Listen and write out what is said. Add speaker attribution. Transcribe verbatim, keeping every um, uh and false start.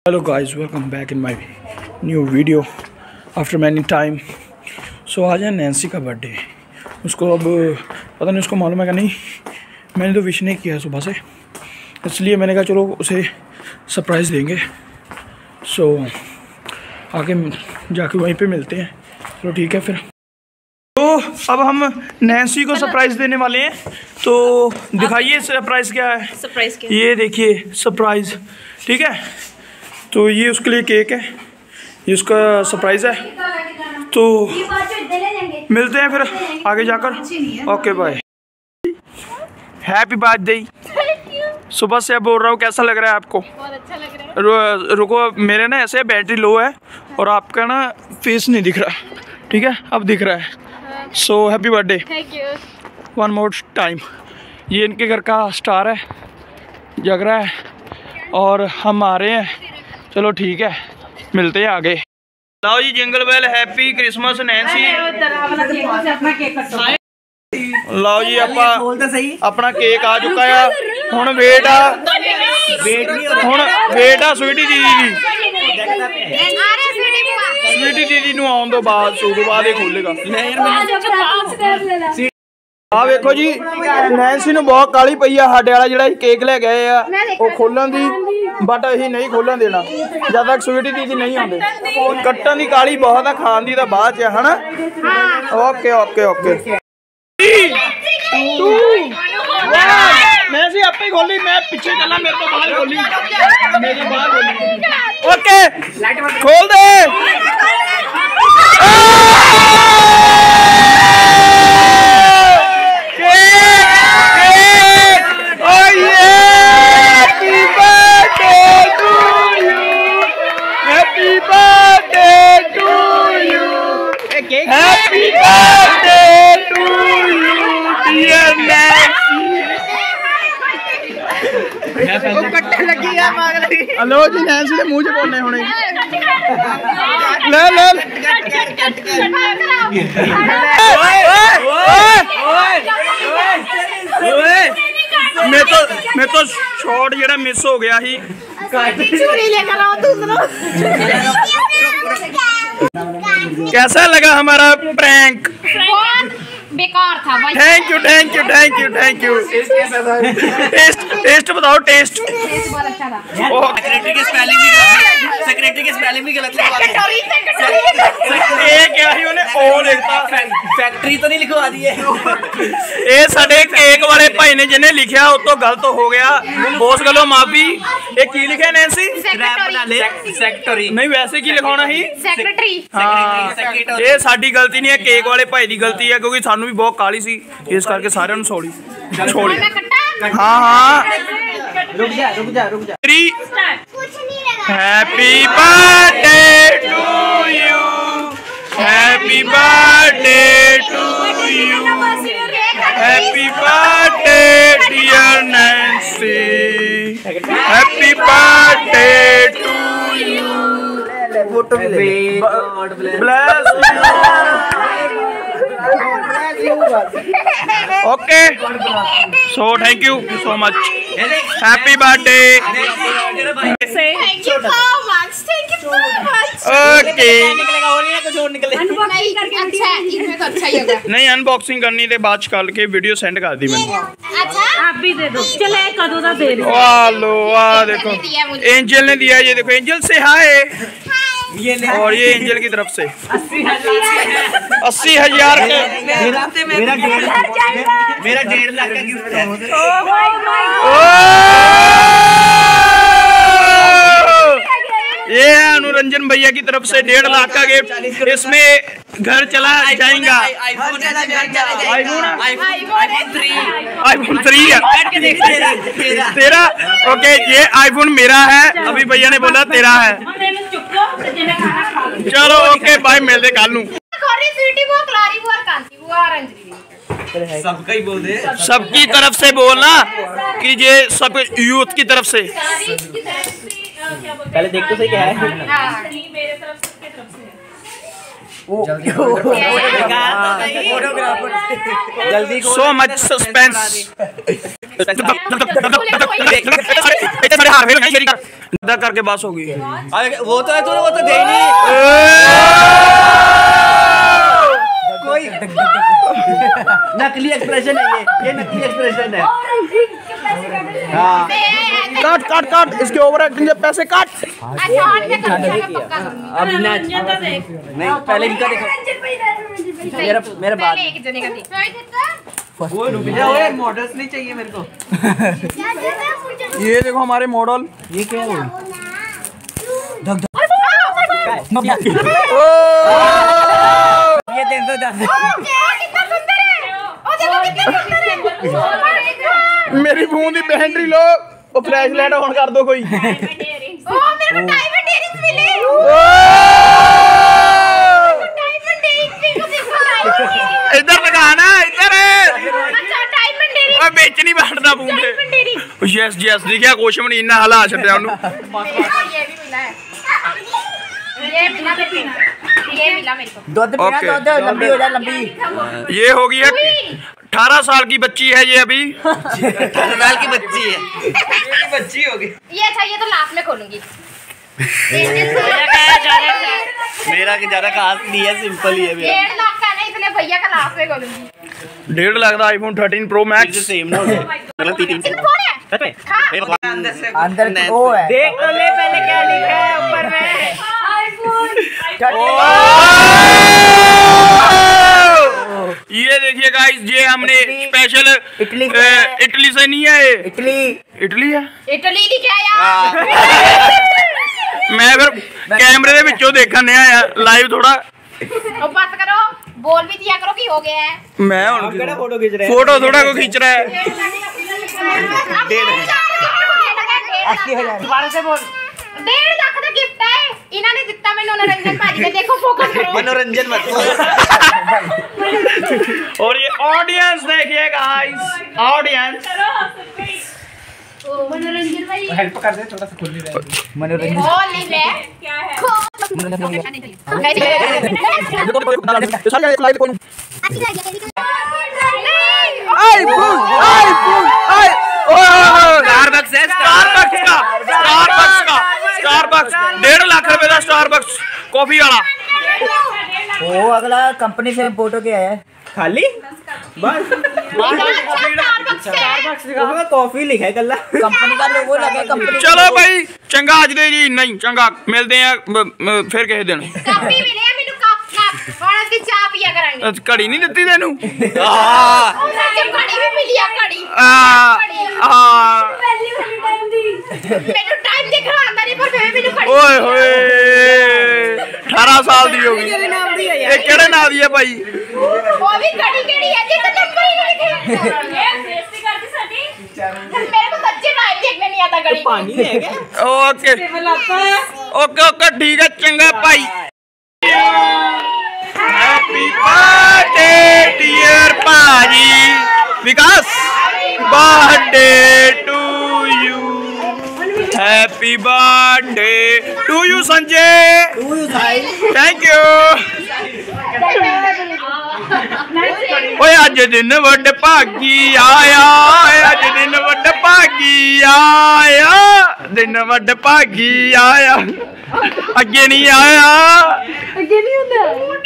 Speaker 1: Hello guys, welcome back in my new video after many time. So आज है Nancy का birthday. उसको अब पता नहीं उसको मालूम है कि नहीं, मैंने तो विश नहीं किया सुबह से, इसलिए मैंने कहा चलो उसे सरप्राइज़ देंगे। सो आगे जाके वहीं पे मिलते हैं। चलो ठीक है फिर। तो अब हम नैन्सी को सरप्राइज़ देने वाले हैं, तो दिखाइए सरप्राइज़ क्या है।
Speaker 2: सरप्राइज़ क्या?
Speaker 1: ये देखिए सरप्राइज़, ठीक है। तो ये उसके लिए केक है, ये उसका सरप्राइज़ है। तो मिलते हैं फिर आगे जाकर। Okay bye. Happy birthday. सुबह से अब बोल रहा हूँ, कैसा लग रहा है आपको?
Speaker 2: बहुत अच्छा लग रहा है।
Speaker 1: रु, रुको, मेरे ना ऐसे बैटरी लो है और आपका ना फेस नहीं दिख रहा, ठीक है? अब दिख रहा है। So happy birthday
Speaker 2: thank you.
Speaker 1: One more time. ये इनके घर का स्टार है, जग रहा है और हम आ रहे हैं। चलो ठीक है, मिलते हैं आगे। लाओ जी jingle bell, happy Christmas Nancy. लाओ जी अपा अपना केक आ चुका है। हुण वेट आ हुण वेट आ स्वीटी दीदी दी। स्वीटी दीदी नूं आउण तो बाद सो तो बाद ही खोलेगा। आ वेखो जी, नैन्सी नूं बहुत काली पई आ। साडे वाला जिहड़ा केक ले गए आ ਉਹ खोलन दी, बट असीं नहीं खोलन देना जद तक स्वीटी दीदी नहीं आउंदे। कट्टन दी काली बहुत आ, खान दी तां बाद च है ना। Okay okay okay. नैन्सी आपे ही खोली, मैं पीछे चला, मेरे तो बाहर खोली, मेरी बाहर खोली। ओके खोल दे। Happy birthday to you, dear Nancy. Hello जी, नैन्सी के मुँह च बोलने होने। ले ले मैं तो मैं तो शॉट जेड़ा मिस हो गया ही। कैसा लगा हमारा प्रैंक?
Speaker 2: बेकार था भाई।
Speaker 1: Thank you thank you thank you thank you. Taste taste बताओ, टेस्ट।
Speaker 2: टेस्ट बहुत अच्छा था।
Speaker 3: सेक्रेटरी की स्पेलिंग भी गलत है। सेक्रेटरी की स्पेलिंग भी गलत लिखवा दी।
Speaker 1: ये क्या ही उन्हें ओ लिखता,
Speaker 3: फैक्ट्री तो नहीं लिखवा दी है।
Speaker 1: ये साडे केक वाले भाई ने जिन्हें लिखा उस तो गलत हो गया, बॉस गलो माफी। ये की लिखा है नैन्सी?
Speaker 3: सेक्रेटरी
Speaker 1: नहीं, वैसे की लिखाना ही
Speaker 2: सेक्रेटरी।
Speaker 1: हाँ, ये साडी गलती नहीं है, केक वाले भाई दी गलती है, क्योंकि सानू भी बहुत काली सी, इस करके सारे नु छोड़ी छोड़ी। हाँ हाँ
Speaker 3: रुक जा रुक जा रुक जा।
Speaker 1: Happy birthday to you, happy birthday to you, happy birthday dear Nancy, happy birthday to you.
Speaker 3: Photo भी ले।
Speaker 1: Bless okay, so thank you so much. Happy birthday.
Speaker 2: Thank you so much. Thank you so much.
Speaker 1: Okay,
Speaker 3: निकलेगा और नहीं कुछ और निकले।
Speaker 2: Unboxing करके अच्छा है, इसमें तो अच्छा ही होगा।
Speaker 1: नहीं अनबॉक्सिंग करनी थे, बाद कल के वीडियो सेंड कर दी मैंने।
Speaker 2: अच्छा आप भी दे दो। चले कदों दा दे रहे हो।
Speaker 1: वाह लो वाह, देखो एंजल ने दिया। ये देखो एंजल से हाय।
Speaker 3: ये ले।
Speaker 1: और ये एंजल की तरफ से
Speaker 3: अस्सी हजार
Speaker 1: अस्सी हजार के
Speaker 3: मेरा मेरा डेढ़ मेरा डेढ़ लाख का गिफ्ट है।
Speaker 1: ये है अनुरंजन भैया की तरफ से डेढ़ लाख का गिफ्ट। इसमें घर चला जाएगा।
Speaker 3: IPhone iPhone three
Speaker 1: iPhone three है तेरा। ओके, ये आईफोन मेरा है, अभी भैया ने बोला तेरा है। चलो ओके बाय, मिलते कल नू।
Speaker 3: सबका ही बोल दे।
Speaker 1: सबकी तरफ से बोलना कि ये सब यूथ की तरफ से।
Speaker 3: पहले देख तो सही क्या है।
Speaker 2: मेरे तरफ से
Speaker 3: जल्दी
Speaker 1: सो मच सस्पेंस। इधर करके बस होगी।
Speaker 3: अरे वो तो है, तूने वो तो दे ही नहीं कोई। नकली एक्सप्रेशन है ये ये नकली एक्सप्रेशन है। हाँ
Speaker 1: काट काट काट इसके ओवर एक्टिंग के पैसे काट।
Speaker 3: अब नहीं पहले इनका देखो। मेरा मेरा बात वो मॉडल्स नहीं चाहिए मेरे को।
Speaker 1: ये देखो हमारे मॉडल।
Speaker 3: ये क्या है? ये तीन सौ दस।
Speaker 1: मेरी बूंदी बहनरी लो वो फ्लैश लाइट ऑन कर दो कोई। इधर लगाना इधर बेचनी बांटना बूंदे। यस यस देखिया कुछ भी नहीं इन्ना हला छड्या उन्हों।
Speaker 3: दूध पीना दूध लंबी हो जाए लंबी।
Speaker 1: ये हो गई है अठारह साल की बच्ची है ये अभी।
Speaker 3: अठारह साल की बच्ची है ये बच्ची होगी
Speaker 2: ये। अच्छा ये तो लास्ट में खोलूंगी।
Speaker 3: मेरा की ज्यादा खास नहीं है सिंपल ही है मेरा।
Speaker 2: डेढ़ लाख का नहीं इसलिए भैया का लास्ट में खोलूंगी।
Speaker 1: डेढ़ लाख का iPhone thirteen Pro Max
Speaker 3: same ना हो जाए मतलब तीन तीन सच में।
Speaker 2: हाँ।
Speaker 3: अंदर वो है देख तो ले पहले क्या लिखा है ऊपर में।
Speaker 1: ये देखिए गाइस ये हमने स्पेशल
Speaker 3: इटली
Speaker 1: इटली से नहीं है।
Speaker 3: इटली
Speaker 1: इटली है
Speaker 2: इटली लिखा है यार।
Speaker 1: मैं फिर कैमरे दे विचों देखन नहीं आया लाइव थोड़ा।
Speaker 2: अब बात करो बोल भी दिया करो कि हो गया है।
Speaker 1: मैं
Speaker 3: फोटो खींच रहे
Speaker 1: फोटो थोड़ा को खींच रहा है।
Speaker 3: दोबारा से बोल।
Speaker 2: डेढ़ लाख का गिफ्ट है इन्होंने जितना मैं मनोरंजन भाजी ने देखो फोकस करो।
Speaker 3: मनोरंजन मत
Speaker 1: और ये ऑडियंस देखिए गाइस ऑडियंस।
Speaker 2: मनोरंजन भाई
Speaker 3: हेल्प कर दे थोड़ा सा खुल नहीं रहा मनोरंजन।
Speaker 2: होली में क्या है
Speaker 1: स्टारबक्स है स्टारबक्स का स्टारबक्स का स्टारबक्स डेढ़ लाख रुपए का स्टारबक्स कॉफी वाला।
Speaker 3: वो अगला कंपनी से फोटो क्या है खाली बस कॉफी लिखा है गल्ला कंपनी का लोगो लगा कंपनी।
Speaker 1: चलो भाई चंगा आज दे जी नहीं चंगा मिलते हैं फिर किसी दिन।
Speaker 2: काफी मिले ਮੈਨੂੰ ਕੱਪ ਕੱਪ ਹੁਣ ਅਸੀਂ ਚਾਹ ਪੀਆ ਕਰਾਂਗੇ।
Speaker 1: ਘੜੀ ਨਹੀਂ ਦਿੱਤੀ ਤੈਨੂੰ?
Speaker 2: ਸੱਚ ਘੜੀ ਵੀ ਮਿਲੀ ਆ ਘੜੀ।
Speaker 1: ਆ ਆ
Speaker 2: ਮੈਨੂੰ ਟਾਈਮ ਦੇਖਣਾ ਆਂਦਾ ਨਹੀਂ ਪਰ ਫਿਰ ਮੈਨੂੰ ਘੜੀ।
Speaker 1: ਓਏ ਹੋਏ अठारह साल दी होगी। ये केड़े नाम दी है भाई?
Speaker 2: वो भी घड़ी केड़ी है जी तो नंबर ही नहीं लिखे। ये बेइज्जती करती सटी। मेरे को सच्ची टाइम देखने नहीं आता घड़ी।
Speaker 3: पानी है क्या?
Speaker 1: ओके ओके ओके ठीक है चंगा भाई। हैप्पी बर्थडे डियर भाजी Vikas birthday to you. Happy birthday to you Sanjay.
Speaker 3: To you भाई
Speaker 1: थैंक यू। ओए अज दिन वड भागी आया अज दिन वड भागी आया दिन वड भागी आया अगे नहीं आया अगे नहीं होंदा।